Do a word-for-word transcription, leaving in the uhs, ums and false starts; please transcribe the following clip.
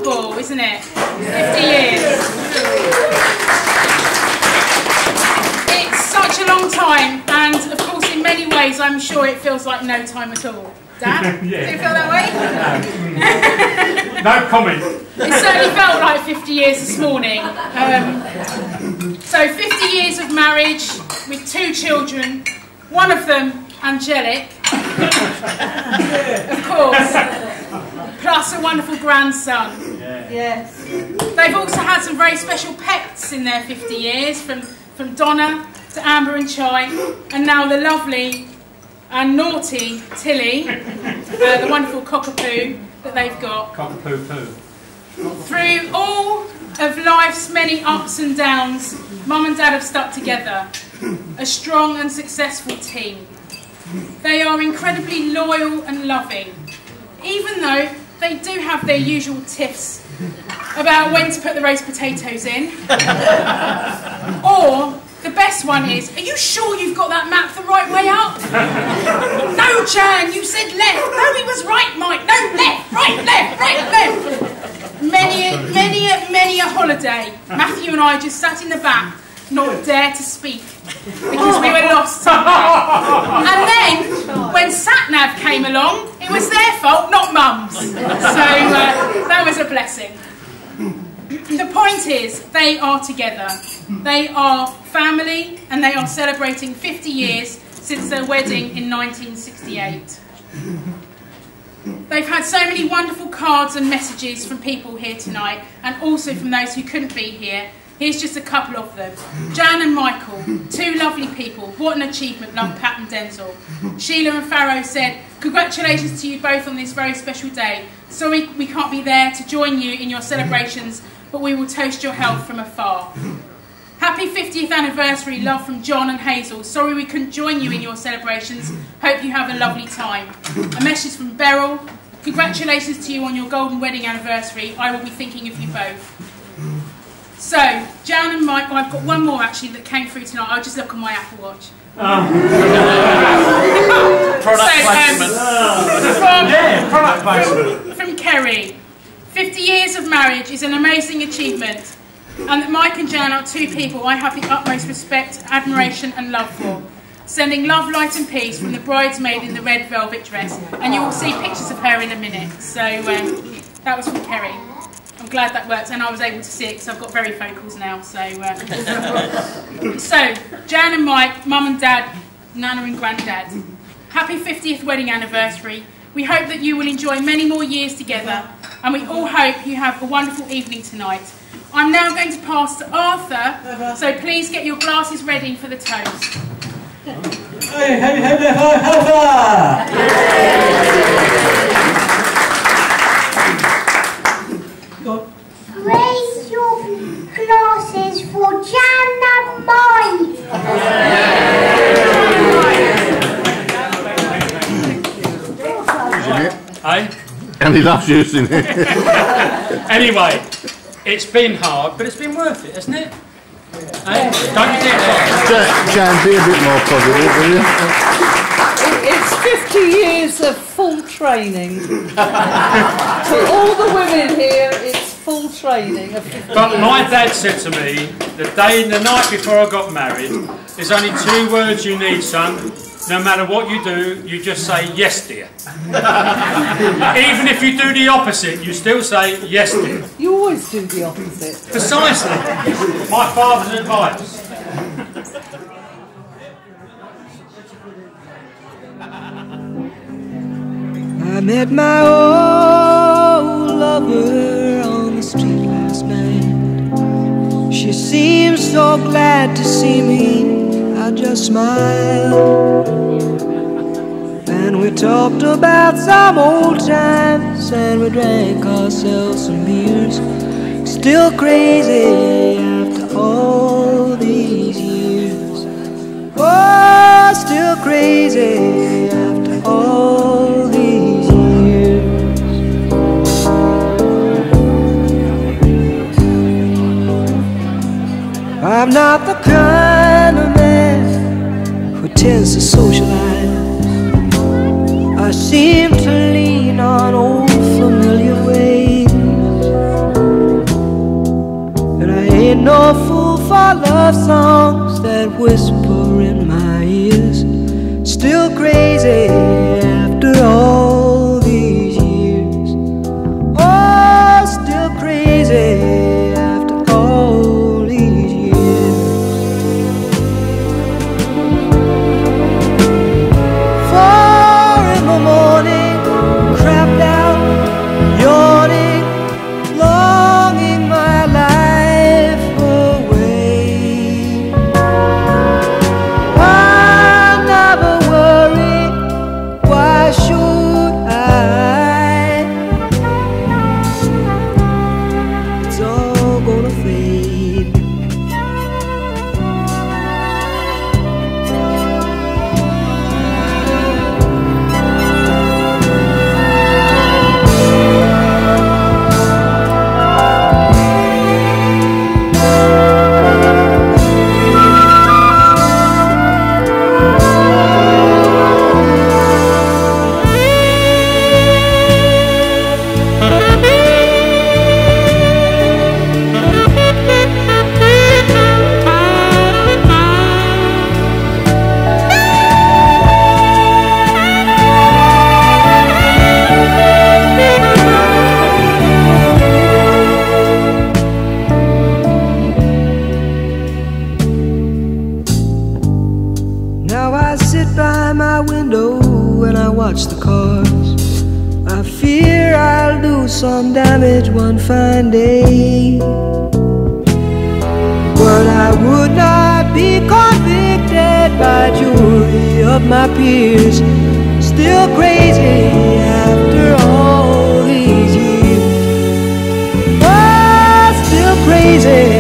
remarkable, isn't it? fifty years. It's such a long time, and of course in many ways I'm sure it feels like no time at all. Dad? Yeah. Do you feel that way? No comment. It certainly felt like fifty years this morning. Um, so fifty years of marriage with two children, one of them angelic, of course, plus a wonderful grandson. Yes. They've also had some very special pets in their fifty years, from, from Donna to Amber and Chai, and now the lovely and naughty Tilly, uh, the wonderful cockapoo that they've got. Cockapoo poo. Through all of life's many ups and downs, Mum and Dad have stuck together, a strong and successful team. They are incredibly loyal and loving, even though they do have their usual tiffs about when to put the roast potatoes in. Or, the best one is, are you sure you've got that map the right way up? No, Jan, you said left. No, it was right, Mike. No, left, right, left, right, left. Many, a, many, a, many a holiday, Matthew and I just sat in the back, not dare to speak, because we were lost somewhere. And then, when SatNav came along, it was their fault, not Mum's. So uh, that was a blessing. The point is, they are together. They are family, and they are celebrating fifty years since their wedding in nineteen sixty-eight. They've had so many wonderful cards and messages from people here tonight, and also from those who couldn't be here. Here's just a couple of them. Jan and Michael, two lovely people. What an achievement, love Pat and Denzel. Sheila and Farrow said, congratulations to you both on this very special day. Sorry we can't be there to join you in your celebrations, but we will toast your health from afar. Happy fiftieth anniversary, love from John and Hazel. Sorry we couldn't join you in your celebrations. Hope you have a lovely time. A message from Beryl. Congratulations to you on your golden wedding anniversary. I will be thinking of you both. So, Jan and Mike, oh, I've got one more actually that came through tonight. I'll just look on my Apple Watch. Oh. Product so, placement. Um, from, Yeah, product placement. From, from Kerry. fifty years of marriage is an amazing achievement, and that Mike and Jan are two people I have the utmost respect, admiration and love for. Sending love, light and peace from the bridesmaid in the red velvet dress, and you will see pictures of her in a minute. So um, that was from Kerry. I'm glad that worked, and I was able to see it because I've got varifocals now. So, uh. so Jan and Mike, Mum and Dad, Nana and Granddad, happy fiftieth wedding anniversary. We hope that you will enjoy many more years together, and we all hope you have a wonderful evening tonight. I'm now going to pass to Arthur, so please get your glasses ready for the toast. Hey, hey, hey, hey, hey, Raise your glasses for Jan and Mike. Eh? And he loves using it. Anyway, it's been hard, but it's been worth it, hasn't it? Eh? Don't you think so? Jan, be a bit more positive, will you? It's fifty years of full training. For all the women here, it's full training of fifty But years. my dad said to me, the day, the night before I got married, there's only two words you need, son. No matter what you do, you just say, yes, dear. Even if you do the opposite, you still say, yes, dear. You always do the opposite. Precisely. My father's advice. I met my old lover on the street last night. She seemed so glad to see me, I just smiled. And we talked about some old times, and we drank ourselves some beers. Still crazy after all these years. Oh, still crazy after all these years. I'm not the kind of man who tends to socialize. I seem to lean on old familiar ways. ain't no fool for love songs that whisper in my ears. Still crazy after all these years. Oh, still crazy after all these years. Four in the morning, crapped out, yawning, longing my life away. I never worry, why should I? It's all gonna fade. Now I sit by my window and I watch the cars. I fear I'll do some damage one fine day, but I would not be convicted by jury of my peers. Still crazy after all these years. Oh, still crazy